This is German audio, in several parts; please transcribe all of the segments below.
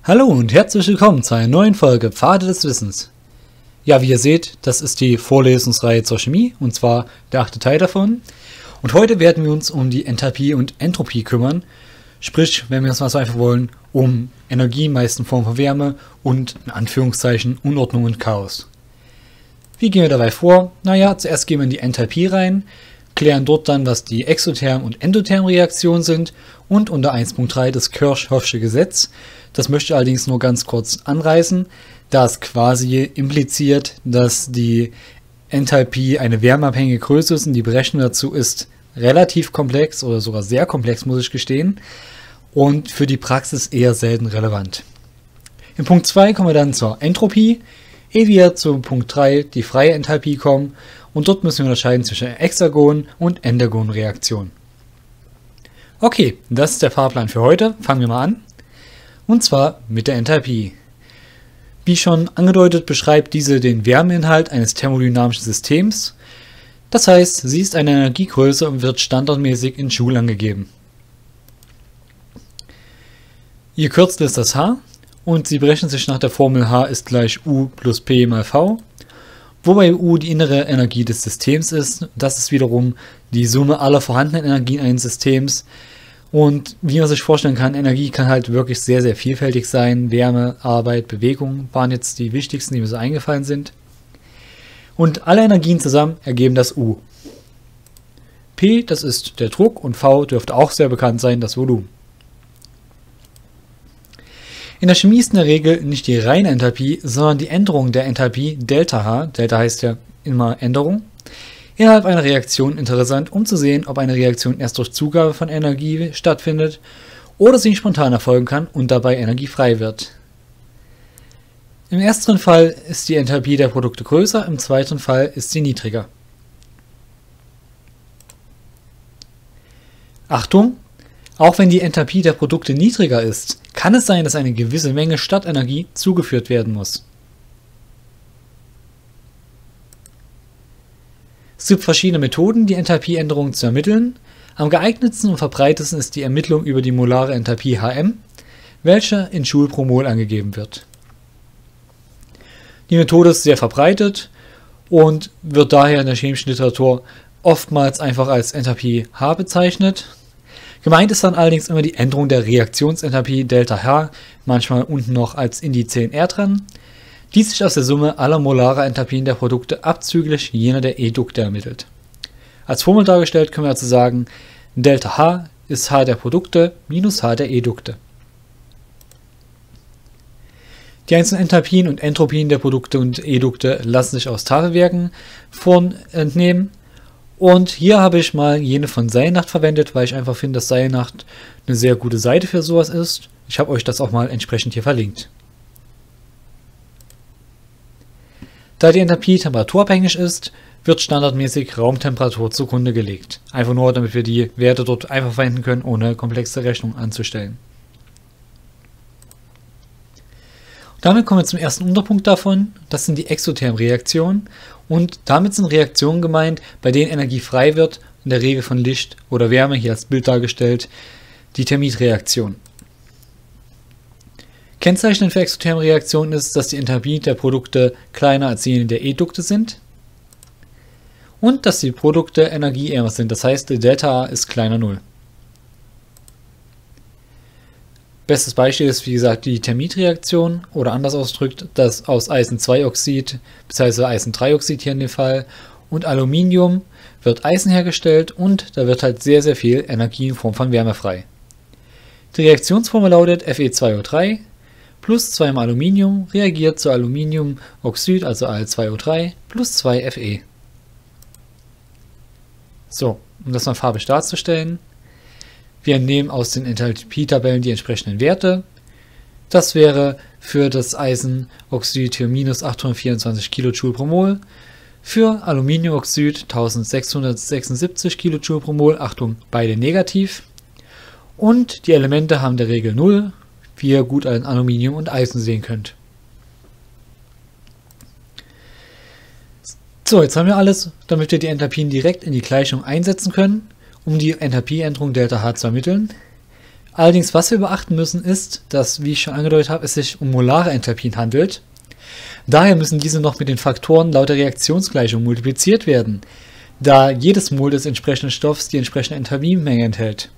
Hallo und herzlich willkommen zu einer neuen Folge Pfade des Wissens. Ja, wie ihr seht, das ist die Vorlesungsreihe zur Chemie, und zwar der 8. Teil davon. Und heute werden wir uns um die Enthalpie und Entropie kümmern. Sprich, wenn wir es mal so einfach wollen, um Energie, meist in Form von Wärme und in Anführungszeichen Unordnung und Chaos. Wie gehen wir dabei vor? Naja, zuerst gehen wir in die Enthalpie rein, klären dort dann, was die Exotherm- und Endotherm-Reaktionen sind und unter 1.3 das Kirchhoffsche Gesetz. Das möchte ich allerdings nur ganz kurz anreißen, da es quasi impliziert, dass die Enthalpie eine wärmeabhängige Größe ist und die Berechnung dazu ist relativ komplex oder sogar sehr komplex, muss ich gestehen, und für die Praxis eher selten relevant. In Punkt 2 kommen wir dann zur Entropie, ehe wir zu Punkt 3 die freie Enthalpie kommen, und dort müssen wir unterscheiden zwischen Hexagon- und Endagon-Reaktionen. Okay, das ist der Fahrplan für heute. Fangen wir mal an. Und zwar mit der Enthalpie. Wie schon angedeutet, beschreibt diese den Wärmeinhalt eines thermodynamischen Systems. Das heißt, sie ist eine Energiegröße und wird standardmäßig in Joule angegeben. Ihr Kürzel ist das H und sie berechnet sich nach der Formel H ist gleich U plus P mal V, wobei U die innere Energie des Systems ist. Das ist wiederum die Summe aller vorhandenen Energien eines Systems. Und wie man sich vorstellen kann, Energie kann halt wirklich sehr, sehr vielfältig sein. Wärme, Arbeit, Bewegung waren jetzt die wichtigsten, die mir so eingefallen sind. Und alle Energien zusammen ergeben das U. P, das ist der Druck, und V dürfte auch sehr bekannt sein, das Volumen. In der Chemie ist in der Regel nicht die reine Enthalpie, sondern die Änderung der Enthalpie ΔH, Delta heißt ja immer Änderung, innerhalb einer Reaktion interessant, um zu sehen, ob eine Reaktion erst durch Zugabe von Energie stattfindet oder sie spontan erfolgen kann und dabei energiefrei wird. Im ersten Fall ist die Enthalpie der Produkte größer, im zweiten Fall ist sie niedriger. Achtung! Auch wenn die Enthalpie der Produkte niedriger ist, kann es sein, dass eine gewisse Menge Startenergie zugeführt werden muss. Es gibt verschiedene Methoden, die Enthalpieänderungen zu ermitteln. Am geeignetsten und verbreitetsten ist die Ermittlung über die molare Enthalpie Hm, welche in Joule pro Mol angegeben wird. Die Methode ist sehr verbreitet und wird daher in der chemischen Literatur oftmals einfach als Enthalpie H bezeichnet. Gemeint ist dann allerdings immer die Änderung der Reaktionsenthalpie ΔH, manchmal unten noch als Indizien R dran, die sich aus der Summe aller molarer Enthalpien der Produkte abzüglich jener der Edukte ermittelt. Als Formel dargestellt können wir dazu sagen, ΔH ist H der Produkte minus H der Edukte. Die einzelnen Enthalpien und Entropien der Produkte und Edukte lassen sich aus Tafelwerken entnehmen. Und hier habe ich mal jene von Seilnacht verwendet, weil ich einfach finde, dass Seilnacht eine sehr gute Seite für sowas ist. Ich habe euch das auch mal entsprechend hier verlinkt. Da die Enthalpie temperaturabhängig ist, wird standardmäßig Raumtemperatur zugrunde gelegt. Einfach nur, damit wir die Werte dort einfach verwenden können, ohne komplexe Rechnungen anzustellen. Damit kommen wir zum ersten Unterpunkt davon, das sind die Exotherm-Reaktionen, und damit sind Reaktionen gemeint, bei denen Energie frei wird, in der Regel von Licht oder Wärme, hier als Bild dargestellt, die Thermitreaktion. Kennzeichnend für Exotherm-Reaktionen ist, dass die Enthalpie der Produkte kleiner als jene der Edukte sind und dass die Produkte energieärmer sind, das heißt, ΔA ist kleiner 0. Bestes Beispiel ist, wie gesagt, die Thermitreaktion oder anders ausgedrückt, dass aus Eisen-2-Oxid bzw. Eisen-3-Oxid hier in dem Fall und Aluminium wird Eisen hergestellt und da wird halt sehr, sehr viel Energie in Form von Wärme frei. Die Reaktionsformel lautet Fe2O3 plus 2 mal Aluminium reagiert zu Aluminiumoxid, also Al2O3, plus 2 Fe. So, um das mal farbisch darzustellen. Wir entnehmen aus den Enthalpietabellen die entsprechenden Werte. Das wäre für das Eisenoxid hier minus 824 kJ pro Mol, für Aluminiumoxid 1676 kJ pro Mol, Achtung, beide negativ. Und die Elemente haben in der Regel 0, wie ihr gut an Aluminium und Eisen sehen könnt. So, jetzt haben wir alles, damit wir die Enthalpien direkt in die Gleichung einsetzen können, um die Enthalpieänderung ΔH zu ermitteln. Allerdings, was wir beachten müssen, ist, dass, wie ich schon angedeutet habe, es sich um molare Enthalpien handelt. Daher müssen diese noch mit den Faktoren laut der Reaktionsgleichung multipliziert werden, da jedes Mol des entsprechenden Stoffs die entsprechende Enthalpiemenge enthält.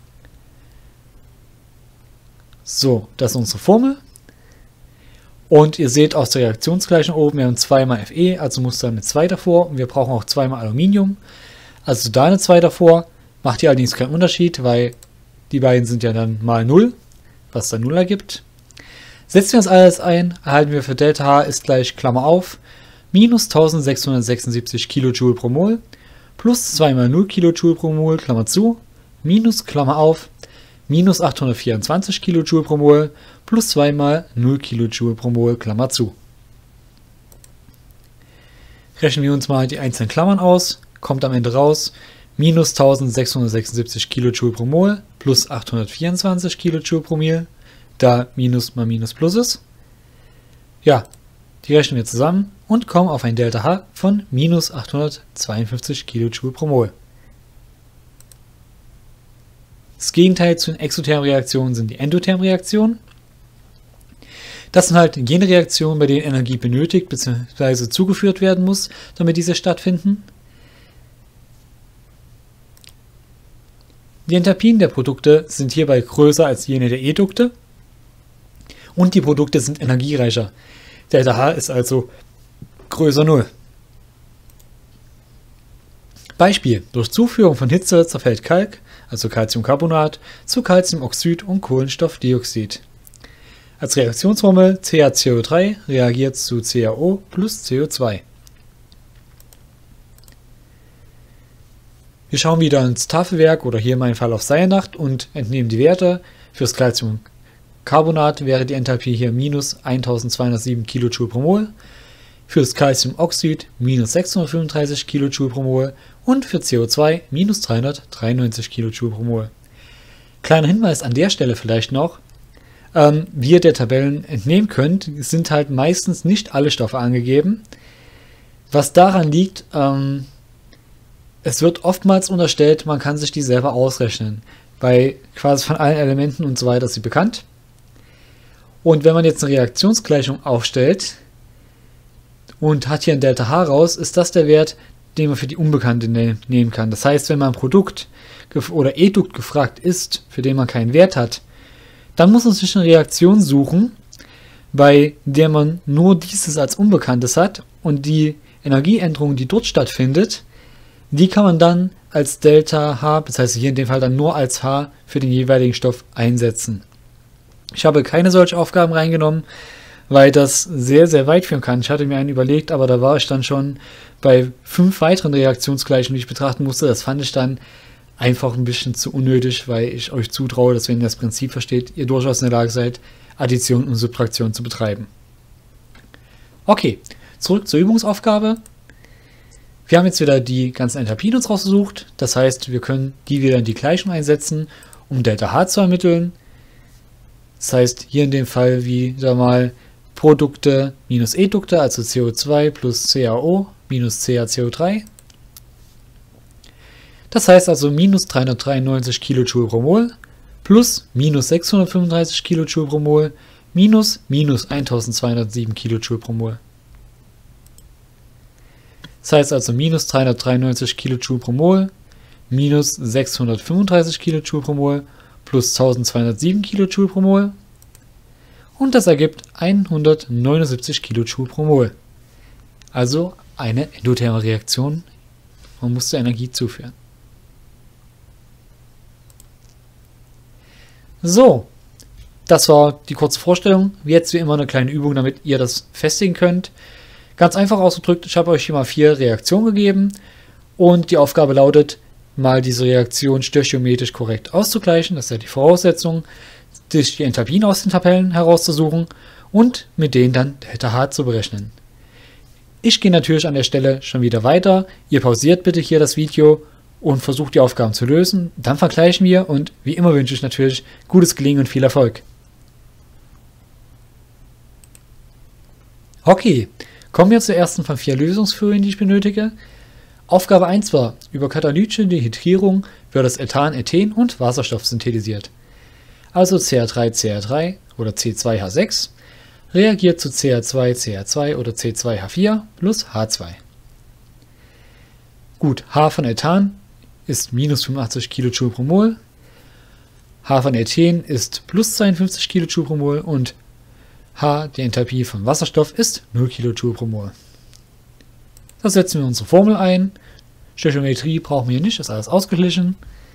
So, das ist unsere Formel. Und ihr seht aus der Reaktionsgleichung oben, wir haben 2 mal Fe, also muss da eine 2 davor. Und wir brauchen auch 2 mal Aluminium, also da eine 2 davor. Macht hier allerdings keinen Unterschied, weil die beiden sind ja dann mal 0, was dann 0 ergibt. Setzen wir das alles ein, erhalten wir für Delta H ist gleich, Klammer auf, minus 1676 Kilojoule pro Mol, plus 2 mal 0 Kilojoule pro Mol, Klammer zu, minus, Klammer auf, minus 824 Kilojoule pro Mol, plus 2 mal 0 Kilojoule pro Mol, Klammer zu. Rechnen wir uns mal die einzelnen Klammern aus, kommt am Ende raus, minus 1676 Kilojoule pro Mol plus 824 Kilojoule pro Mol, da Minus mal Minus Plus ist. Ja, die rechnen wir zusammen und kommen auf ein Delta H von minus 852 Kilojoule pro Mol. Das Gegenteil zu den exothermen Reaktionen sind die endothermen Reaktionen. Das sind halt jene Reaktionen, bei denen Energie benötigt bzw. zugeführt werden muss, damit diese stattfinden. Die Enthalpien der Produkte sind hierbei größer als jene der Edukte und die Produkte sind energiereicher. Delta H ist also größer 0. Beispiel: Durch Zuführung von Hitze zerfällt Kalk, also Calciumcarbonat, zu Calciumoxid und Kohlenstoffdioxid. Als Reaktionsformel CaCO3 reagiert zu CaO plus CO2. Wir schauen wieder ins Tafelwerk oder hier in meinem Fall auf Seilnacht und entnehmen die Werte. Fürs Calciumcarbonat wäre die Enthalpie hier minus 1207 kJ pro Mol, fürs Calciumoxid minus 635 kJ pro Mol und für CO2 minus 393 kJ pro Mol. Kleiner Hinweis an der Stelle vielleicht noch: Wie ihr der Tabellen entnehmen könnt, sind halt meistens nicht alle Stoffe angegeben. Was daran liegt, es wird oftmals unterstellt, man kann sich die selber ausrechnen. Bei quasi von allen Elementen und so weiter ist sie bekannt. Und wenn man jetzt eine Reaktionsgleichung aufstellt und hat hier ein Delta H raus, ist das der Wert, den man für die Unbekannte nehmen kann. Das heißt, wenn man ein Produkt oder Edukt gefragt ist, für den man keinen Wert hat, dann muss man sich eine Reaktion suchen, bei der man nur dieses als Unbekanntes hat und die Energieänderung, die dort stattfindet, die kann man dann als Delta H, das heißt hier in dem Fall dann nur als H für den jeweiligen Stoff einsetzen. Ich habe keine solche Aufgaben reingenommen, weil das sehr, sehr weit führen kann. Ich hatte mir einen überlegt, aber da war ich dann schon bei 5 weiteren Reaktionsgleichungen, die ich betrachten musste. Das fand ich dann einfach ein bisschen zu unnötig, weil ich euch zutraue, dass wenn ihr das Prinzip versteht, ihr durchaus in der Lage seid, Addition und Subtraktion zu betreiben. Okay, zurück zur Übungsaufgabe. Wir haben jetzt wieder die ganzen Enthalpien uns rausgesucht. Das heißt, wir können die wieder in die Gleichung einsetzen, um Delta H zu ermitteln. Das heißt, hier in dem Fall wieder mal Produkte minus Edukte, also CO2 plus CaO minus CaCO3. Das heißt also minus 393 kJ pro Mol plus minus 635 kJ pro Mol minus 1207 kJ pro Mol. Das heißt also minus 393 kJ pro Mol minus 635 kJ pro Mol plus 1207 kJ pro Mol und das ergibt 179 kJ pro Mol. Also eine endotherme Reaktion, man muss der Energie zuführen. So, das war die kurze Vorstellung. Jetzt wie immer eine kleine Übung, damit ihr das festigen könnt. Ganz einfach ausgedrückt, ich habe euch hier mal 4 Reaktionen gegeben und die Aufgabe lautet, mal diese Reaktion stöchiometrisch korrekt auszugleichen. Das ist ja die Voraussetzung, sich die Enthalpien aus den Tabellen herauszusuchen und mit denen dann Delta H zu berechnen. Ich gehe natürlich an der Stelle schon wieder weiter. Ihr pausiert bitte hier das Video und versucht die Aufgaben zu lösen. Dann vergleichen wir und wie immer wünsche ich natürlich gutes Gelingen und viel Erfolg. Okay, kommen wir zur ersten von 4 Lösungsfolien, die ich benötige. Aufgabe 1 war, über katalytische Dehydrierung wird das Ethan, Ethen und Wasserstoff synthetisiert. also Cr3CR3 oder C2H6, reagiert zu Cr2CR2 oder C2H4 plus H2. Gut, H von Ethan ist minus 85 kJ pro Mol, H von Ethen ist plus 52 kJ pro Mol und H, die Enthalpie von Wasserstoff, ist 0 kJ pro Mol. Da setzen wir unsere Formel ein. Stöchiometrie brauchen wir hier nicht, ist alles ausgeglichen.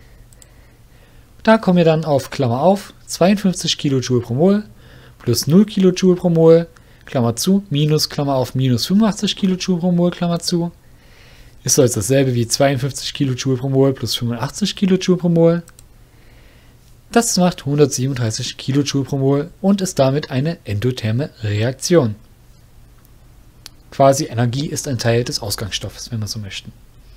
Da kommen wir dann auf, Klammer auf, 52 kJ pro Mol plus 0 kJ pro Mol, Klammer zu, minus, Klammer auf, minus 85 kJ pro Mol, Klammer zu. Ist also dasselbe wie 52 kJ pro Mol plus 85 kJ pro Mol. Das macht 137 kJ pro Mol und ist damit eine endotherme Reaktion. Quasi Energie ist ein Teil des Ausgangsstoffes, wenn wir so möchten.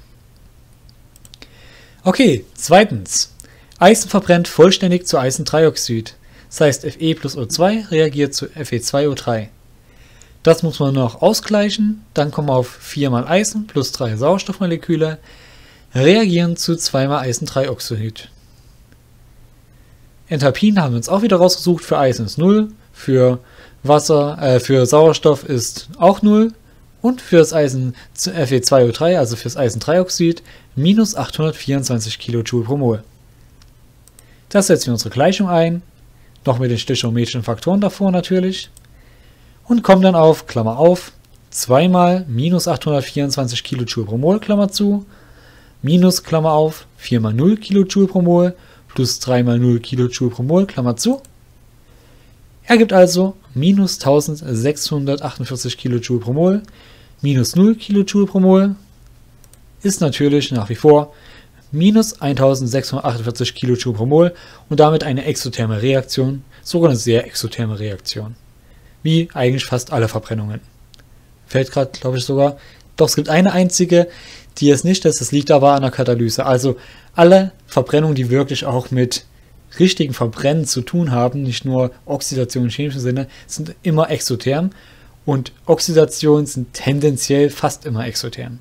Okay, zweitens. Eisen verbrennt vollständig zu Eisendreioxid. Das heißt, Fe plus O2 reagiert zu Fe2O3. Das muss man noch ausgleichen. Dann kommen wir auf 4 mal Eisen plus 3 Sauerstoffmoleküle reagieren zu 2 mal Eisendreioxid. Enthalpien haben wir uns auch wieder rausgesucht. Für Eisen ist 0, für Sauerstoff ist auch 0 und für das Eisen Fe2O3, also für das Eisendreioxid, minus 824 kJ pro Mol. Das setzen wir unsere Gleichung ein, noch mit den stöchiometrischen Faktoren davor natürlich, und kommen dann auf, Klammer auf, 2 mal minus 824 kJ pro Mol, Klammer zu, minus, Klammer auf, 4 mal 0 kJ pro Mol, plus 3 mal 0 kJ pro Mol, Klammer zu, ergibt also minus 1648 kJ pro Mol, minus 0 kJ pro Mol, ist natürlich nach wie vor minus 1648 kJ pro Mol und damit eine exotherme Reaktion, sogar eine sehr exotherme Reaktion. Wie eigentlich fast alle Verbrennungen. Fällt gerade, glaube ich, sogar. Doch, es gibt eine einzige, die es nicht ist, das liegt aber an der Katalyse. Also alle Verbrennungen, die wirklich auch mit richtigen Verbrennen zu tun haben, nicht nur Oxidation im chemischen Sinne, sind immer exotherm und Oxidationen sind tendenziell fast immer exotherm.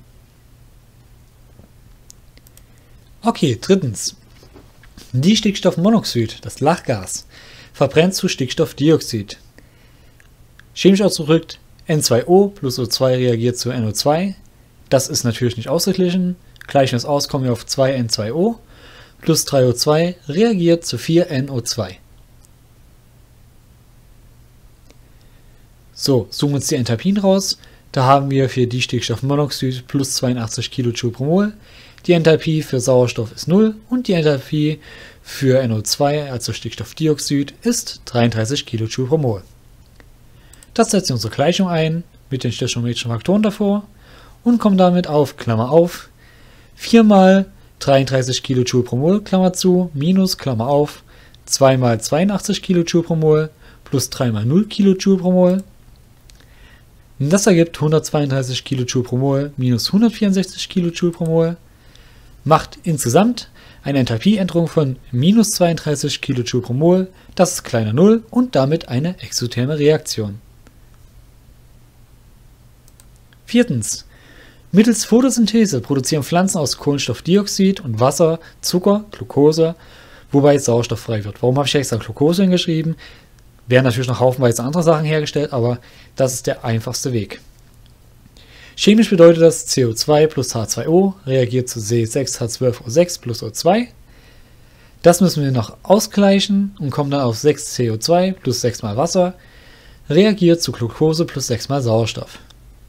Okay, drittens. Distickstoffmonoxid, das Lachgas, verbrennt zu Stickstoffdioxid. Chemisch ausgedrückt, N2O plus O2 reagiert zu NO2. Das ist natürlich nicht ausgeglichen. Gleichen wir es aus, kommen wir auf 2N2O plus 3O2 reagiert zu 4NO2. So, zoomen uns die Enthalpien raus. Da haben wir für Distickstoffmonoxid plus 82 kJ pro Mol. Die Enthalpie für Sauerstoff ist 0 und die Enthalpie für NO2, also Stickstoffdioxid, ist 33 kJ pro Mol. Das setzen wir unsere Gleichung ein mit den stöchiometrischen Faktoren davor und kommen damit auf, Klammer auf, 4 mal 33 kJ pro Mol, Klammer zu, minus, Klammer auf, 2 mal 82 kJ pro Mol plus 3 mal 0 kJ pro Mol. Das ergibt 132 kJ pro Mol minus 164 kJ pro Mol. Macht insgesamt eine Enthalpieänderung von minus 32 kJ pro Mol, das ist kleiner 0 und damit eine exotherme Reaktion. Viertens. Mittels Photosynthese produzieren Pflanzen aus Kohlenstoffdioxid und Wasser Zucker, Glucose, wobei Sauerstoff frei wird. Warum habe ich extra Glucose hingeschrieben? Werden natürlich noch haufenweise andere Sachen hergestellt, aber das ist der einfachste Weg. Chemisch bedeutet das CO2 plus H2O reagiert zu C6H12O6 plus O2. Das müssen wir noch ausgleichen und kommen dann auf 6CO2 plus 6 mal Wasser reagiert zu Glucose plus 6 mal Sauerstoff.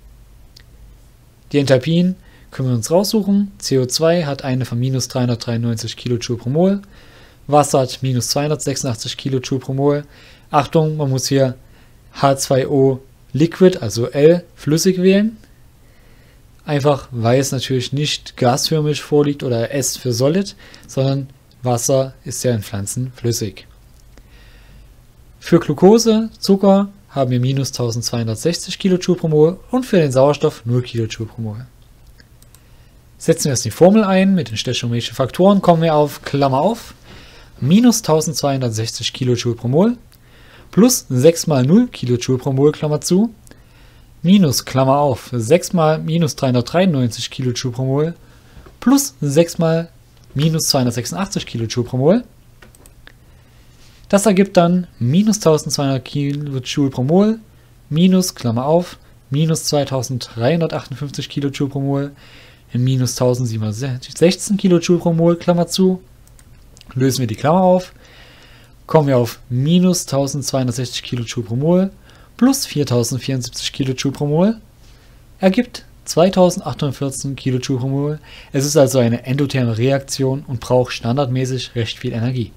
Die Enthalpien können wir uns raussuchen. CO2 hat eine von minus 393 kJ pro Mol, Wasser hat minus 286 kJ pro Mol. Achtung, man muss hier H2O Liquid, also L, flüssig wählen. Einfach weil es natürlich nicht gasförmig vorliegt oder S für Solid, sondern Wasser ist ja in Pflanzen flüssig. Für Glucose, Zucker, haben wir minus 1260 kJ pro Mol und für den Sauerstoff 0 kJ pro Mol. Setzen wir jetzt die Formel ein mit den stöchiometrischen Faktoren, kommen wir auf, Klammer auf, minus 1260 kJ pro Mol plus 6 mal 0 kJ pro Mol, Klammer zu, minus, Klammer auf, 6 mal minus 393 kJ pro Mol plus 6 mal minus 286 kJ pro Mol. Das ergibt dann minus 1200 Kilojoule pro Mol, minus, Klammer auf, minus 2358 Kilojoule pro Mol, minus 1716 Kilojoule pro Mol, Klammer zu. Lösen wir die Klammer auf, kommen wir auf minus 1260 Kilojoule pro Mol plus 4074 Kilojoule pro Mol, ergibt 2814 Kilojoule pro Mol. Es ist also eine endotherme Reaktion und braucht standardmäßig recht viel Energie.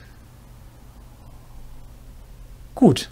Gut.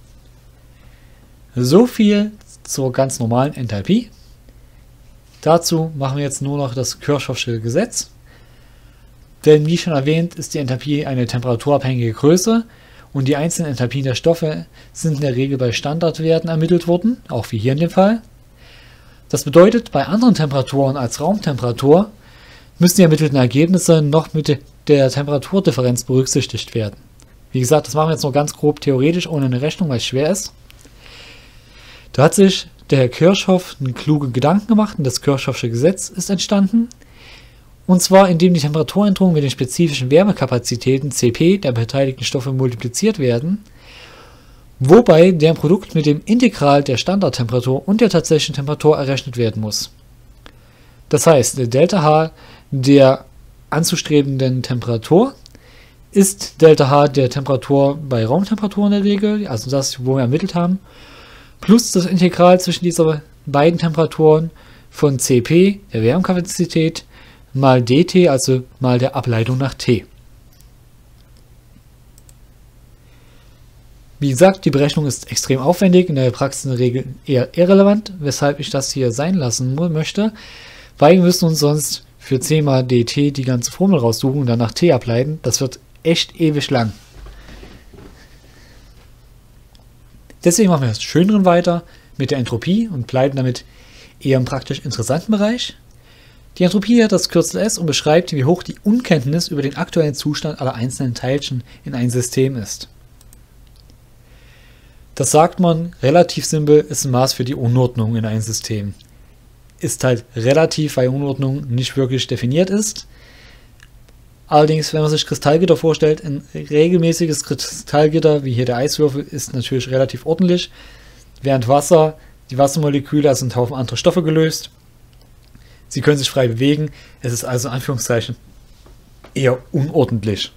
So viel zur ganz normalen Enthalpie. Dazu machen wir jetzt nur noch das Kirchhoffsche Gesetz. Denn wie schon erwähnt, ist die Enthalpie eine temperaturabhängige Größe und die einzelnen Enthalpien der Stoffe sind in der Regel bei Standardwerten ermittelt worden, auch wie hier in dem Fall. Das bedeutet, bei anderen Temperaturen als Raumtemperatur müssen die ermittelten Ergebnisse noch mit der Temperaturdifferenz berücksichtigt werden. Wie gesagt, das machen wir jetzt nur ganz grob theoretisch, ohne eine Rechnung, weil es schwer ist. Da hat sich der Herr Kirchhoff einen klugen Gedanken gemacht und das Kirchhoffsche Gesetz ist entstanden. Und zwar, indem die Temperaturänderungen mit den spezifischen Wärmekapazitäten Cp der beteiligten Stoffe multipliziert werden, wobei deren Produkt mit dem Integral der Standardtemperatur und der tatsächlichen Temperatur errechnet werden muss. Das heißt, der Delta-H der anzustrebenden Temperatur ist Delta-H der Temperatur bei Raumtemperatur in der Regel, also das, wo wir ermittelt haben, plus das Integral zwischen dieser beiden Temperaturen von Cp, der Wärmekapazität, mal dt, also mal der Ableitung nach T. Wie gesagt, die Berechnung ist extrem aufwendig, in der Praxis in der Regel eher irrelevant, weshalb ich das hier sein lassen möchte, weil wir müssen uns sonst für C mal dt die ganze Formel raussuchen und dann nach T ableiten. Das wird echt ewig lang. Deswegen machen wir das Schöneren weiter mit der Entropie und bleiben damit eher im praktisch interessanten Bereich. Die Entropie hat das Kürzel S und beschreibt, wie hoch die Unkenntnis über den aktuellen Zustand aller einzelnen Teilchen in einem System ist. Das sagt man relativ simpel, ist ein Maß für die Unordnung in einem System. Ist halt relativ, weil Unordnung nicht wirklich definiert ist. Allerdings, wenn man sich Kristallgitter vorstellt, ein regelmäßiges Kristallgitter, wie hier der Eiswürfel, ist natürlich relativ ordentlich, während Wasser, die Wassermoleküle, also sind ein Haufen andere Stoffe gelöst. Sie können sich frei bewegen, es ist also in Anführungszeichen eher unordentlich.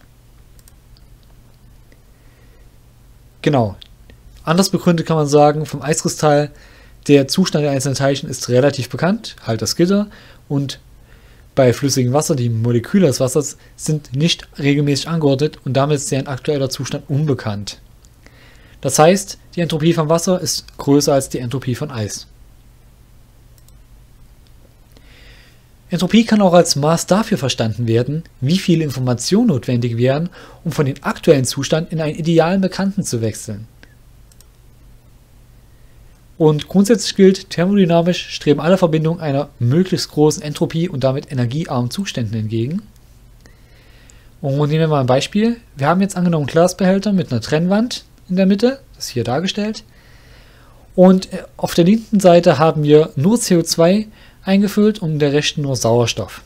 Genau. Anders begründet kann man sagen, vom Eiskristall, der Zustand der einzelnen Teilchen ist relativ bekannt, halt das Gitter, und bei flüssigem Wasser, die Moleküle des Wassers, sind nicht regelmäßig angeordnet und damit ist deren aktueller Zustand unbekannt. Das heißt, die Entropie von Wasser ist größer als die Entropie von Eis. Entropie kann auch als Maß dafür verstanden werden, wie viele Informationen notwendig wären, um von dem aktuellen Zustand in einen idealen Bekannten zu wechseln. Und grundsätzlich gilt, thermodynamisch streben alle Verbindungen einer möglichst großen Entropie und damit energiearmen Zuständen entgegen. Und nehmen wir mal ein Beispiel. Wir haben jetzt angenommen einen Glasbehälter mit einer Trennwand in der Mitte, das ist hier dargestellt. Und auf der linken Seite haben wir nur CO2 eingefüllt und in der rechten nur Sauerstoff.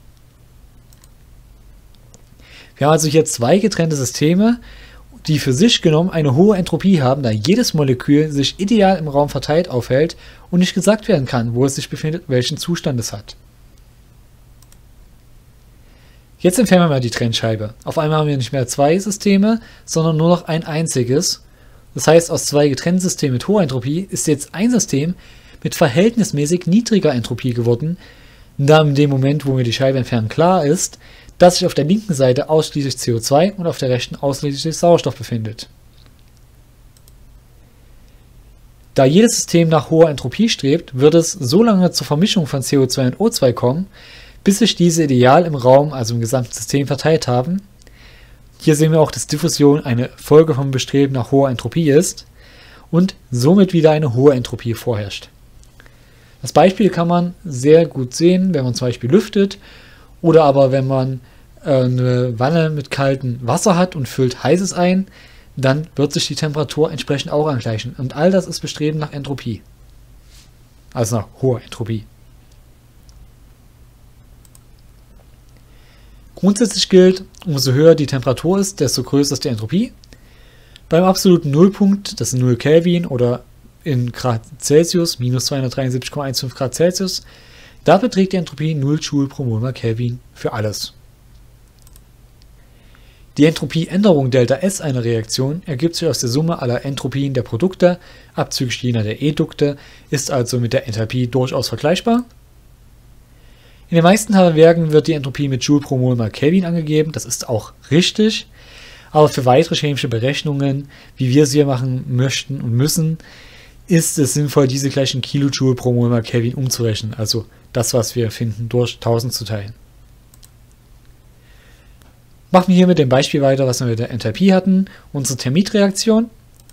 Wir haben also hier zwei getrennte Systeme, die für sich genommen eine hohe Entropie haben, da jedes Molekül sich ideal im Raum verteilt aufhält und nicht gesagt werden kann, wo es sich befindet, welchen Zustand es hat. Jetzt entfernen wir mal die Trennscheibe. Auf einmal haben wir nicht mehr zwei Systeme, sondern nur noch ein einziges. Das heißt, aus zwei getrennten Systemen mit hoher Entropie ist jetzt ein System mit verhältnismäßig niedriger Entropie geworden, da in dem Moment, wo wir die Scheibe entfernen, klar ist, dass sich auf der linken Seite ausschließlich CO2 und auf der rechten ausschließlich Sauerstoff befindet. Da jedes System nach hoher Entropie strebt, wird es so lange zur Vermischung von CO2 und O2 kommen, bis sich diese ideal im Raum, also im gesamten System, verteilt haben. Hier sehen wir auch, dass Diffusion eine Folge vom Bestreben nach hoher Entropie ist und somit wieder eine hohe Entropie vorherrscht. Das Beispiel kann man sehr gut sehen, wenn man zum Beispiel lüftet oder aber wenn man eine Wanne mit kaltem Wasser hat und füllt heißes ein, dann wird sich die Temperatur entsprechend auch angleichen. Und all das ist Bestreben nach Entropie. Also nach hoher Entropie. Grundsätzlich gilt, umso höher die Temperatur ist, desto größer ist die Entropie. Beim absoluten Nullpunkt, das sind 0 Kelvin oder in Grad Celsius, minus 273,15 Grad Celsius, da beträgt die Entropie 0 Joule pro Mol mal Kelvin für alles. Die Entropieänderung Δs einer Reaktion ergibt sich aus der Summe aller Entropien der Produkte, abzüglich jener der Edukte, ist also mit der Enthalpie durchaus vergleichbar. In den meisten Werken wird die Entropie mit Joule pro Mol mal Kelvin angegeben, das ist auch richtig, aber für weitere chemische Berechnungen, wie wir sie machen möchten und müssen, ist es sinnvoll, diese gleich in Kilojoule pro Mol mal Kelvin umzurechnen, also das, was wir finden, durch 1000 zu teilen. Machen wir hier mit dem Beispiel weiter, was wir mit der Enthalpie hatten, unsere Thermitreaktion.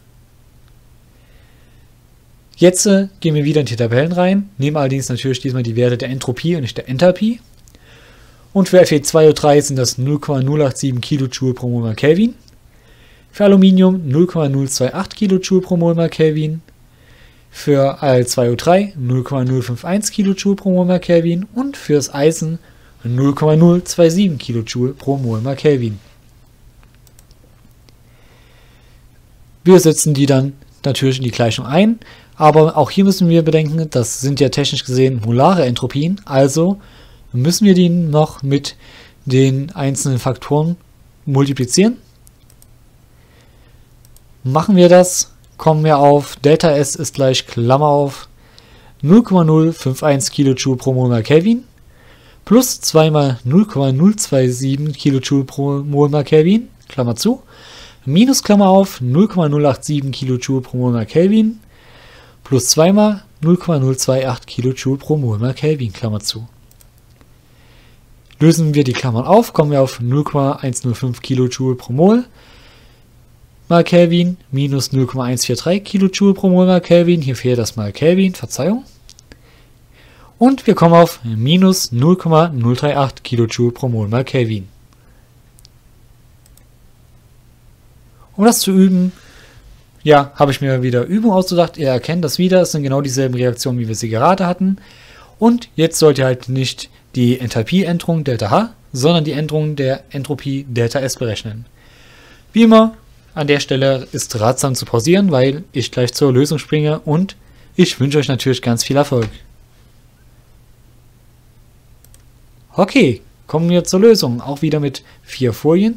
Jetzt gehen wir wieder in die Tabellen rein, nehmen allerdings natürlich diesmal die Werte der Entropie und nicht der Enthalpie. Und für Fe2O3 sind das 0,087 kJ pro Mol mal Kelvin. Für Aluminium 0,028 kJ pro Mol mal Kelvin. Für Al2O3 0,051 kJ pro Mol mal Kelvin. Und für das Eisen 0,027 kJ pro Mol mal Kelvin. Wir setzen die dann natürlich in die Gleichung ein, aber auch hier müssen wir bedenken, das sind ja technisch gesehen molare Entropien, also müssen wir die noch mit den einzelnen Faktoren multiplizieren. Machen wir das, kommen wir auf Δs ist gleich Klammer auf 0,051 kJ pro Mol mal Kelvin plus 2 mal 0,027 kJ pro Mol mal Kelvin, Klammer zu, minus Klammer auf 0,087 kJ pro Mol mal Kelvin plus 2 mal 0,028 kJ pro Mol mal Kelvin, Klammer zu. Lösen wir die Klammern auf, kommen wir auf 0,105 kJ pro Mol mal Kelvin minus 0,143 kJ pro Mol mal Kelvin, hier fehlt das mal Kelvin, Verzeihung. Und wir kommen auf minus 0,038 kJ pro Mol mal Kelvin. Um das zu üben, ja, habe ich mir wieder Übung ausgedacht. Ihr erkennt das wieder, es sind genau dieselben Reaktionen, wie wir sie gerade hatten. Und jetzt sollt ihr halt nicht die Enthalpieänderung ΔH, sondern die Änderung der Entropie Δs berechnen. Wie immer, an der Stelle ist ratsam zu pausieren, weil ich gleich zur Lösung springe und ich wünsche euch natürlich ganz viel Erfolg. Okay, kommen wir zur Lösung, auch wieder mit 4 Folien.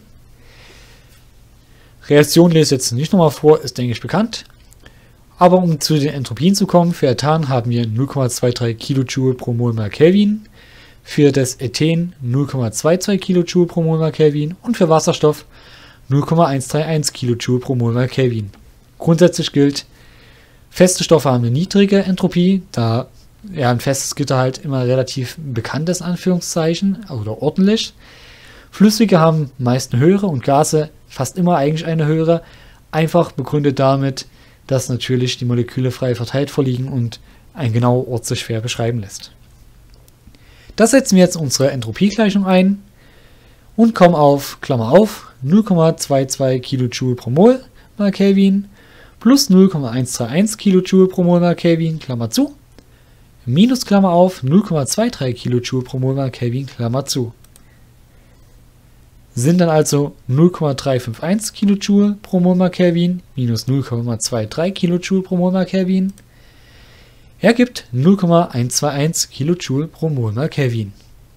Reaktion lese ich jetzt nicht nochmal vor, ist denke ich bekannt. Aber um zu den Entropien zu kommen, für Ethan haben wir 0,23 kJ pro Mol mal Kelvin, für das Ethen 0,22 kJ pro Mol mal Kelvin und für Wasserstoff 0,131 kJ pro Mol mal Kelvin. Grundsätzlich gilt, feste Stoffe haben eine niedrige Entropie, da ja ein festes Gitter halt immer relativ bekannt ist, Anführungszeichen, oder ordentlich. Flüssige haben meist eine höhere und Gase fast immer eigentlich eine höhere, einfach begründet damit, dass natürlich die Moleküle frei verteilt vorliegen und ein genauer Ort sich schwer beschreiben lässt. Das setzen wir jetzt unsere Entropiegleichung ein und kommen auf, Klammer auf, 0,22 kJ pro Mol mal Kelvin plus 0,131 kJ pro Mol mal Kelvin, Klammer zu, minus Klammer auf 0,23 kJ pro Mol mal Kelvin, Klammer zu. Sind dann also 0,351 kJ pro Mol mal Kelvin minus 0,23 kJ pro Mol mal Kelvin ergibt 0,121 kJ pro Mol mal Kelvin.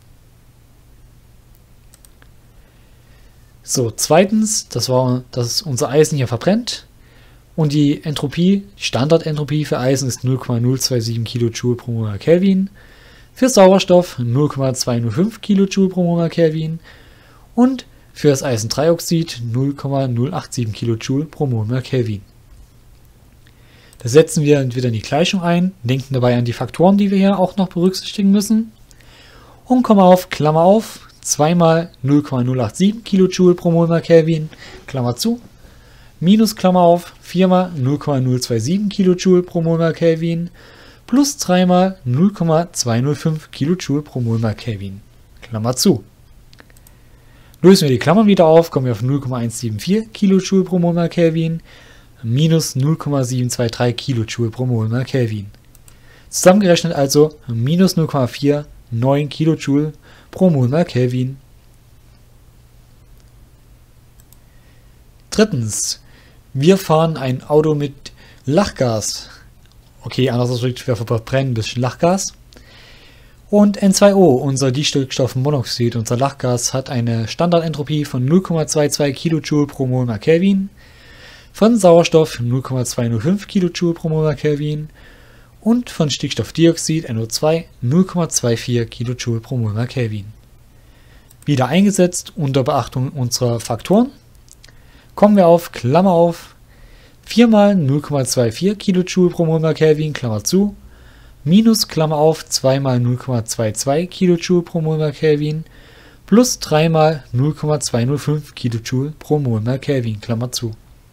So, zweitens, dass unser Eisen hier verbrennt und die Entropie, die Standardentropie für Eisen ist 0,027 kJ pro Mol mal Kelvin, für Sauerstoff 0,205 kJ pro Mol mal Kelvin und für das Eisendreioxid 0,087 kJ pro Mol mal Kelvin. Das setzen wir wieder in die Gleichung ein, denken dabei an die Faktoren, die wir hier auch noch berücksichtigen müssen und kommen auf, Klammer auf, 2 mal 0,087 kJ pro Mol mal Kelvin, Klammer zu, minus Klammer auf, 4 mal 0,027 kJ pro Mol mal Kelvin plus 3 mal 0,205 kJ pro Mol mal Kelvin, Klammer zu. Lösen wir die Klammern wieder auf, kommen wir auf 0,174 kJ pro Mol mal Kelvin minus 0,723 kJ pro Mol mal Kelvin. Zusammengerechnet also minus 0,49 kJ pro Mol mal Kelvin. Drittens, Wir fahren ein Auto mit Lachgas. Okay, anders ausgedrückt, wir verbrennen ein bisschen Lachgas. Und N2O, unser Distickstoffmonoxid, unser Lachgas, hat eine Standardentropie von 0,22 kJ pro Mol mal Kelvin, von Sauerstoff 0,205 kJ pro Mol mal Kelvin und von Stickstoffdioxid NO2 0,24 kJ pro Mol mal Kelvin. Wieder eingesetzt unter Beachtung unserer Faktoren kommen wir auf, Klammer auf, 4 mal 0,24 kJ pro Mol mal Kelvin, Klammer zu, minus, Klammer auf, 2 mal 0,22 kJ pro Mol mal Kelvin, plus 3 mal 0,205 kJ pro Mol mal Kelvin, Klammer zu.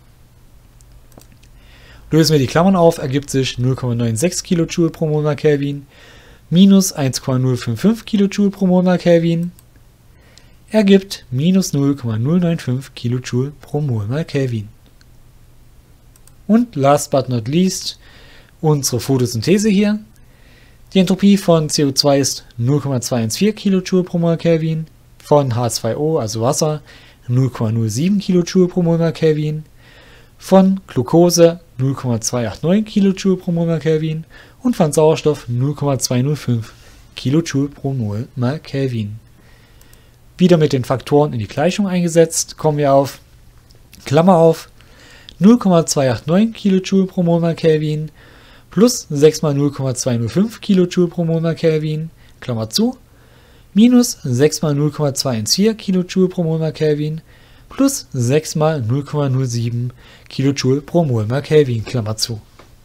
Lösen wir die Klammern auf, ergibt sich 0,96 kJ pro Mol mal Kelvin, minus 1,055 kJ pro Mol mal Kelvin, ergibt minus 0,095 kJ pro Mol mal Kelvin. Und last but not least, unsere Photosynthese hier. Die Entropie von CO2 ist 0,214 kJ pro Mol Kelvin, von H2O, also Wasser, 0,07 kJ pro Mol Kelvin, von Glucose 0,289 kJ pro Mol Kelvin und von Sauerstoff 0,205 kJ pro Mol Kelvin. Wieder mit den Faktoren in die Gleichung eingesetzt, kommen wir auf, Klammer auf, 0,289 kJ pro Mol Kelvin plus 6 mal 0,205 kJ pro Mol Kelvin, Klammer zu, minus 6 mal 0,214 kJ pro Mol Kelvin plus 6 mal 0,07 kJ pro Mol Kelvin, Klammer zu.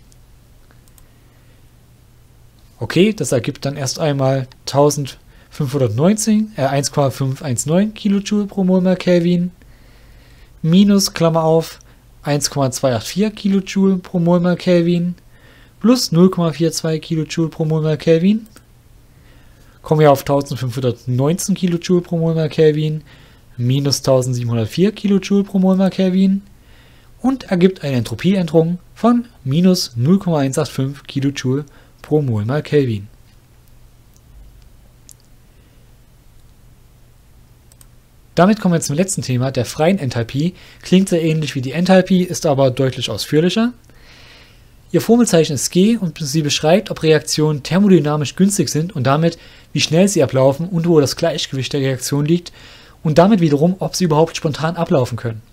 Okay, das ergibt dann erst einmal 1,519 kJ pro Mol Kelvin minus, Klammer auf, 1,284 kJ pro Mol Kelvin plus 0,42 kJ pro Mol Kelvin. Kommen wir auf 1519 kJ pro Mol Kelvin minus 1704 kJ pro Mol Kelvin und ergibt eine Entropieänderung von minus 0,185 kJ pro Mol Kelvin. Damit kommen wir zum letzten Thema, der freien Enthalpie. Klingt sehr ähnlich wie die Enthalpie, ist aber deutlich ausführlicher. Ihr Formelzeichen ist G und sie beschreibt, ob Reaktionen thermodynamisch günstig sind und damit, wie schnell sie ablaufen und wo das Gleichgewicht der Reaktion liegt und damit wiederum, ob sie überhaupt spontan ablaufen können.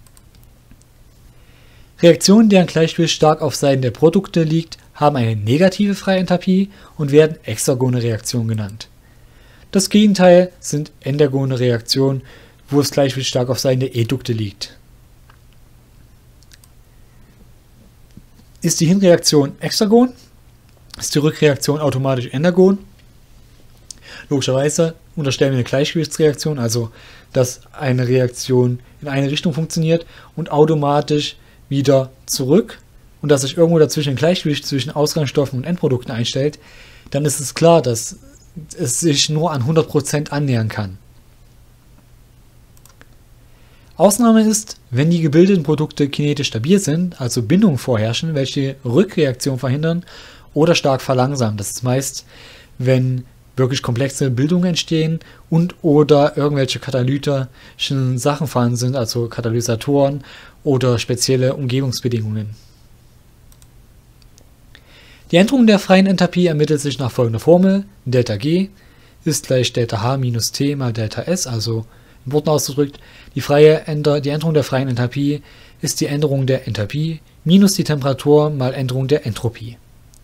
Reaktionen, deren Gleichgewicht stark auf Seiten der Produkte liegt, haben eine negative freie Enthalpie und werden exergone Reaktionen genannt. Das Gegenteil sind endergone Reaktionen, wo das Gleichgewicht stark auf Seiten der Edukte liegt. Ist die Hinreaktion exergon, ist die Rückreaktion automatisch endergon. Logischerweise unterstellen wir eine Gleichgewichtsreaktion, also dass eine Reaktion in eine Richtung funktioniert und automatisch wieder zurück und dass sich irgendwo dazwischen ein Gleichgewicht zwischen Ausgangsstoffen und Endprodukten einstellt, dann ist es klar, dass es sich nur an 100% annähern kann. Ausnahme ist, wenn die gebildeten Produkte kinetisch stabil sind, also Bindungen vorherrschen, welche Rückreaktion verhindern oder stark verlangsamen. Das ist meist, wenn wirklich komplexe Bildungen entstehen und oder irgendwelche katalytischen Sachen vorhanden sind, also Katalysatoren oder spezielle Umgebungsbedingungen. Die Änderung der freien Enthalpie ermittelt sich nach folgender Formel. ΔG ist gleich ΔH minus T mal ΔS, also in Worten ausgedrückt, die Änderung der freien Enthalpie ist die Änderung der Enthalpie minus die Temperatur mal Änderung der Entropie.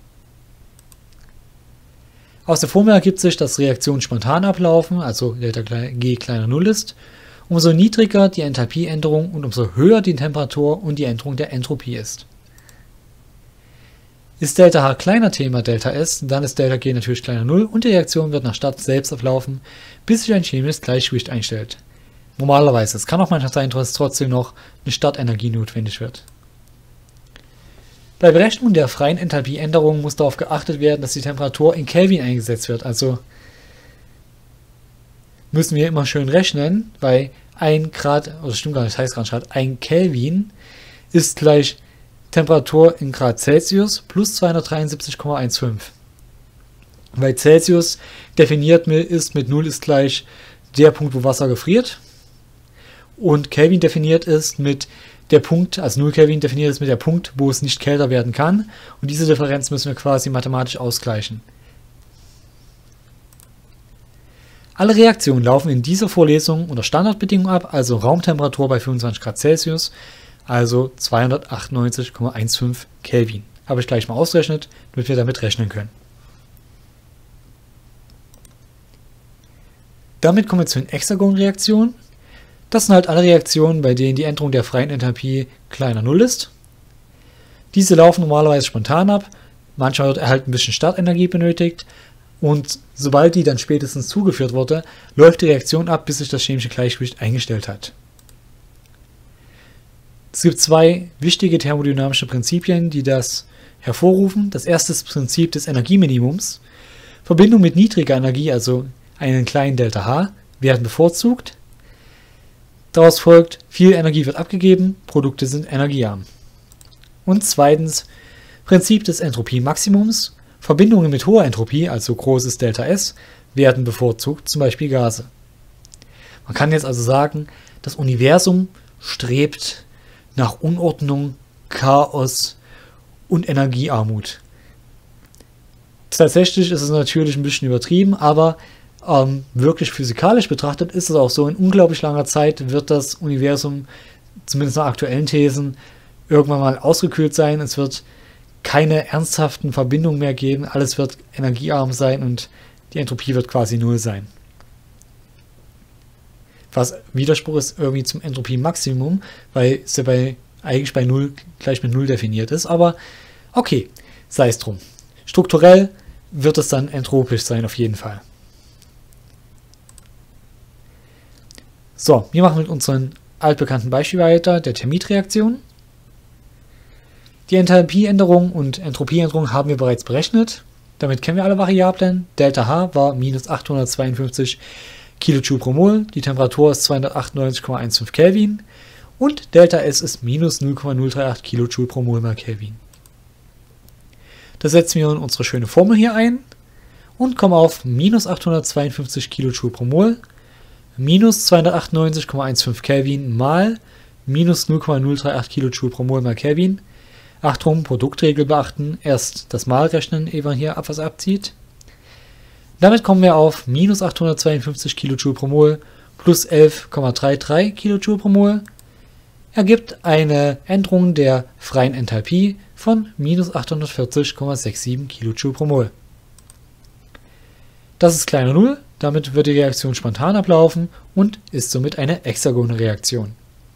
Aus der Formel ergibt sich, dass Reaktionen spontan ablaufen, also ΔG kleiner 0 ist, umso niedriger die Enthalpieänderung und umso höher die Temperatur und die Änderung der Entropie ist. Ist ΔH kleiner T mal ΔS, dann ist ΔG natürlich kleiner 0 und die Reaktion wird nach Start selbst ablaufen, bis sich ein chemisches Gleichgewicht einstellt. Normalerweise, es kann auch manchmal sein, dass trotzdem noch eine Startenergie notwendig wird. Bei Berechnung der freien Enthalpieänderung muss darauf geachtet werden, dass die Temperatur in Kelvin eingesetzt wird. Also müssen wir immer schön rechnen, weil 1 Grad, oder stimmt gar nicht, das heißt gar nicht, 1 Kelvin ist gleich Temperatur in Grad Celsius plus 273,15. Weil Celsius definiert ist mit 0 ist gleich der Punkt, wo Wasser gefriert. und Kelvin definiert ist mit der Punkt, also 0 Kelvin definiert ist mit der Punkt, wo es nicht kälter werden kann. Und diese Differenz müssen wir quasi mathematisch ausgleichen. Alle Reaktionen laufen in dieser Vorlesung unter Standardbedingungen ab, also Raumtemperatur bei 25 Grad Celsius, also 298,15 Kelvin. Habe ich gleich mal ausgerechnet, damit wir damit rechnen können. Damit kommen wir zu den Hexagon-Reaktionen. Das sind halt alle Reaktionen, bei denen die Änderung der freien Enthalpie kleiner 0 ist. Diese laufen normalerweise spontan ab, manchmal wird halt ein bisschen Startenergie benötigt und sobald die dann spätestens zugeführt wurde, läuft die Reaktion ab, bis sich das chemische Gleichgewicht eingestellt hat. Es gibt zwei wichtige thermodynamische Prinzipien, die das hervorrufen. Das erste ist das Prinzip des Energieminimums. Verbindungen mit niedriger Energie, also einen kleinen Delta-H, werden bevorzugt. Daraus folgt, viel Energie wird abgegeben, Produkte sind energiearm. Und zweitens, Prinzip des Entropie-Maximums. Verbindungen mit hoher Entropie, also großes Delta-S, werden bevorzugt, zum Beispiel Gase. Man kann jetzt also sagen, das Universum strebt nach Unordnung, Chaos und Energiearmut. Tatsächlich ist es natürlich ein bisschen übertrieben, aber wirklich physikalisch betrachtet ist es auch so, in unglaublich langer Zeit wird das Universum, zumindest nach aktuellen Thesen, irgendwann mal ausgekühlt sein. Es wird keine ernsthaften Verbindungen mehr geben, alles wird energiearm sein und die Entropie wird quasi null sein. Was Widerspruch ist irgendwie zum Entropie-Maximum, weil es ja eigentlich bei 0 gleich mit 0 definiert ist, aber okay, sei es drum. Strukturell wird es dann entropisch sein auf jeden Fall. So, wir machen mit unserem altbekannten Beispiel weiter, der Termitreaktion. Die Enthalpieänderung und Entropieänderung haben wir bereits berechnet. Damit kennen wir alle Variablen. Delta H war minus 852 kJ pro Mol, die Temperatur ist 298,15 Kelvin und Delta S ist minus 0,038 kJ pro Mol mal Kelvin. Da setzen wir in unsere schöne Formel hier ein und kommen auf minus 852 kJ pro Mol minus 298,15 Kelvin mal minus 0,038 kJ pro Mol mal Kelvin. Achtung, Produktregel beachten, erst das Mal rechnen, ehe man hier was abzieht. Damit kommen wir auf minus 852 kJ pro Mol plus 11,33 kJ pro Mol. Ergibt eine Änderung der freien Enthalpie von minus 840,67 kJ pro Mol. Das ist kleiner 0, damit wird die Reaktion spontan ablaufen und ist somit eine exogone Reaktion.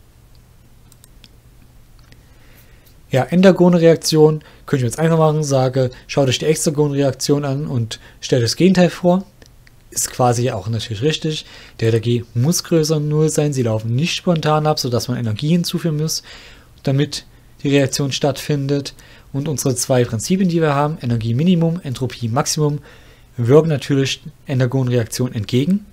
Ja, endogone Reaktion könnte ich jetzt einfach machen, sage, schaut euch die exogone Reaktion an und stellt das Gegenteil vor. Ist quasi auch natürlich richtig. Delta G muss größer 0 sein, sie laufen nicht spontan ab, sodass man Energie hinzufügen muss, damit die Reaktion stattfindet. Und unsere zwei Prinzipien, die wir haben, Energieminimum, Entropie-Maximum, wirken natürlich endogonen Reaktionen entgegen.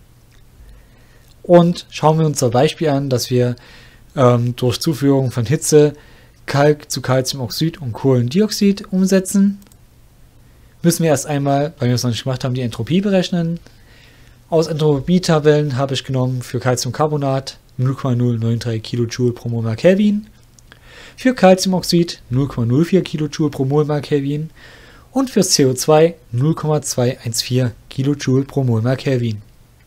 Und schauen wir uns ein Beispiel an, dass wir durch Zuführung von Hitze Kalk zu Calciumoxid und Kohlendioxid umsetzen. Müssen wir erst einmal, weil wir es noch nicht gemacht haben, die Entropie berechnen. Aus Entropietabellen habe ich genommen für Calciumcarbonat 0,093 kJ pro Mol mal Kelvin, für Calciumoxid 0,04 kJ pro Mol mal Kelvin und für CO2 0,214 kJ pro Mol mal Kelvin.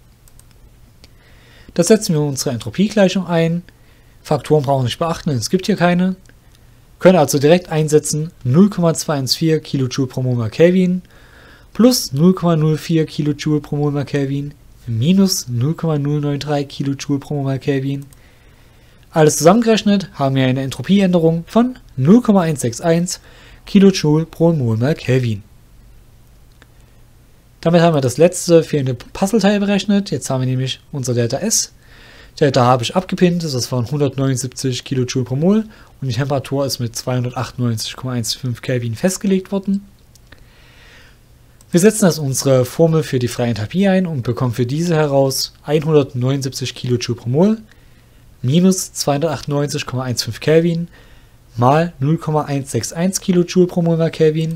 Da setzen wir unsere Entropiegleichung ein. Faktoren brauchen wir nicht beachten, denn es gibt hier keine. Können also direkt einsetzen 0,214 kJ pro Mol mal Kelvin plus 0,04 kJ pro Mol mal Kelvin minus 0,093 kJ pro Mol mal Kelvin. Alles zusammengerechnet haben wir eine Entropieänderung von 0,161 kJ pro Mol mal Kelvin. Damit haben wir das letzte fehlende Puzzleteil berechnet. Jetzt haben wir nämlich unser Delta S. Delta habe ich abgepinnt, das waren 179 kJ pro Mol und die Temperatur ist mit 298,15 Kelvin festgelegt worden. Wir setzen das unsere Formel für die freie Enthalpie ein und bekommen für diese heraus 179 kJ pro Mol minus 298,15 Kelvin mal 0,161 kJ pro Mol mal Kelvin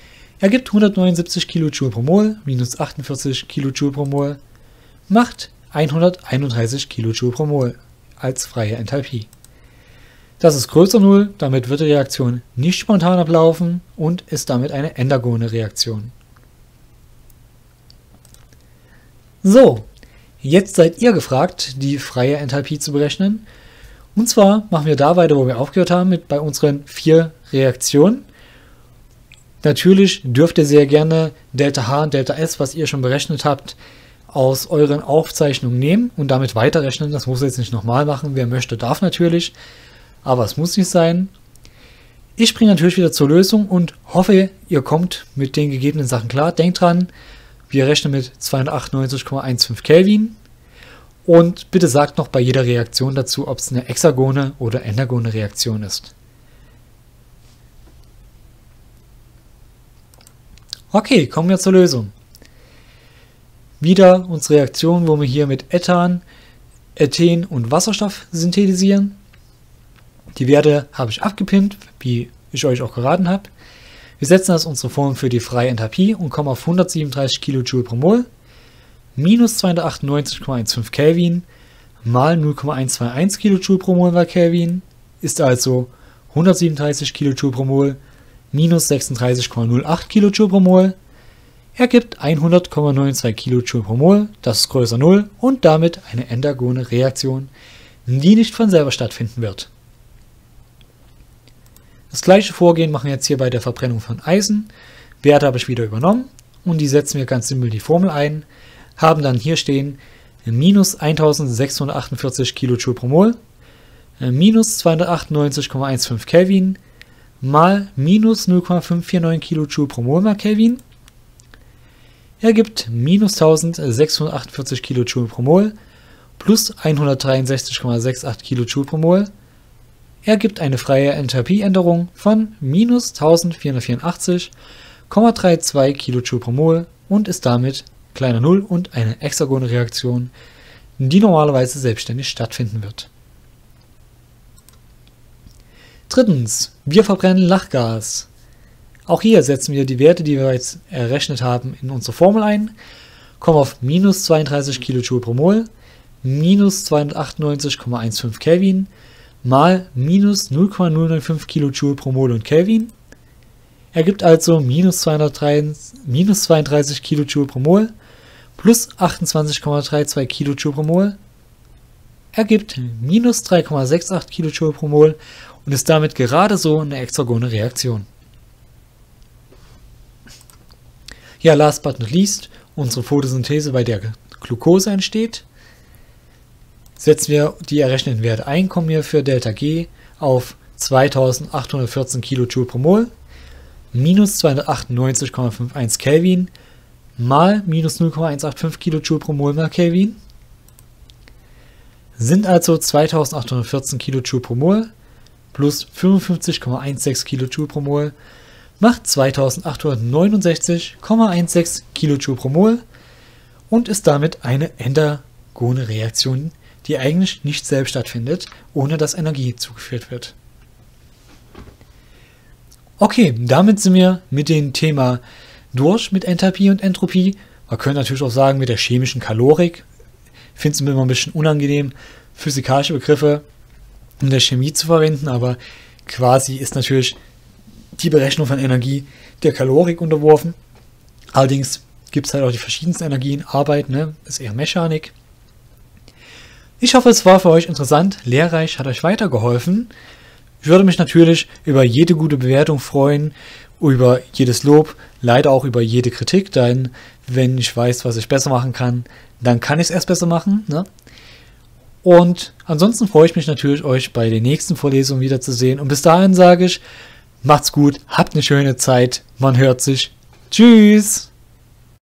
ergibt 179 kJ pro Mol minus 48 kJ pro Mol macht 131 kJ pro Mol als freie Enthalpie. Das ist größer 0, damit wird die Reaktion nicht spontan ablaufen und ist damit eine endergone Reaktion. So, jetzt seid ihr gefragt, die freie Enthalpie zu berechnen. Und zwar machen wir da weiter, wo wir aufgehört haben, bei unseren 4 Reaktionen. Natürlich dürft ihr sehr gerne ΔH und ΔS, was ihr schon berechnet habt, aus euren Aufzeichnungen nehmen und damit weiterrechnen. Das muss ihr jetzt nicht nochmal machen. Wer möchte, darf natürlich, aber es muss nicht sein. Ich springe natürlich wieder zur Lösung und hoffe, ihr kommt mit den gegebenen Sachen klar. Denkt dran, wir rechnen mit 298,15 Kelvin. Und bitte sagt noch bei jeder Reaktion dazu, ob es eine hexagone oder endergone Reaktion ist. Okay, kommen wir zur Lösung. Wieder unsere Reaktion, wo wir hier mit Ethan, Ethen und Wasserstoff synthetisieren. Die Werte habe ich abgepinnt, wie ich euch auch geraten habe. Wir setzen das unsere Formel für die freie Enthalpie und kommen auf 137 kJ pro Mol minus 298,15 Kelvin mal 0,121 kJ pro Mol bei Kelvin ist also 137 kJ pro Mol minus 36,08 kJ pro Mol ergibt 100,92 kJ pro Mol, das ist größer 0 und damit eine endergone Reaktion, die nicht von selber stattfinden wird. Das gleiche Vorgehen machen wir jetzt hier bei der Verbrennung von Eisen. Werte habe ich wieder übernommen und die setzen wir ganz simpel die Formel ein, haben dann hier stehen minus 1648 kJ pro Mol minus 298,15 Kelvin mal minus 0,549 kJ pro Mol mal Kelvin ergibt minus 1648 kJ pro Mol plus 163,68 kJ pro Mol ergibt eine freie Enthalpieänderung von minus 1484,32 kJ pro Mol und ist damit kleiner 0 und eine hexagone Reaktion, die normalerweise selbstständig stattfinden wird. Drittens, wir verbrennen Lachgas. Auch hier setzen wir die Werte, die wir jetzt errechnet haben, in unsere Formel ein, kommen auf minus 32 kJ pro Mol, minus 298,15 Kelvin, mal minus 0,095 kJ pro Mol und Kelvin, ergibt also minus 32 kJ pro Mol plus 28,32 kJ pro Mol, ergibt minus 3,68 kJ pro Mol und ist damit gerade so eine hexagone Reaktion. Ja, last but not least, unsere Photosynthese, bei der Glucose entsteht. Setzen wir die errechneten Werte ein, kommen wir für ΔG auf 2814 kJ pro Mol minus 298,51 Kelvin mal minus 0,185 kJ pro Mol mal Kelvin sind also 2814 kJ pro Mol plus 55,16 kJ pro Mol macht 2869,16 kJ pro Mol und ist damit eine endergone Reaktion, die eigentlich nicht selbst stattfindet, ohne dass Energie zugeführt wird. Okay, damit sind wir mit dem Thema durch mit Enthalpie und Entropie. Man könnte natürlich auch sagen mit der chemischen Kalorik. Ich finde es immer ein bisschen unangenehm, physikalische Begriffe in der Chemie zu verwenden, aber quasi ist natürlich die Berechnung von Energie der Kalorik unterworfen. Allerdings gibt es halt auch die verschiedensten Energien. Arbeit, ne, ist eher Mechanik. Ich hoffe, es war für euch interessant, lehrreich, hat euch weitergeholfen. Ich würde mich natürlich über jede gute Bewertung freuen, über jedes Lob, leider auch über jede Kritik, denn wenn ich weiß, was ich besser machen kann, dann kann ich es erst besser machen. Ne? Und ansonsten freue ich mich natürlich, euch bei den nächsten Vorlesungen wiederzusehen. Und bis dahin sage ich, macht's gut, habt eine schöne Zeit, man hört sich. Tschüss!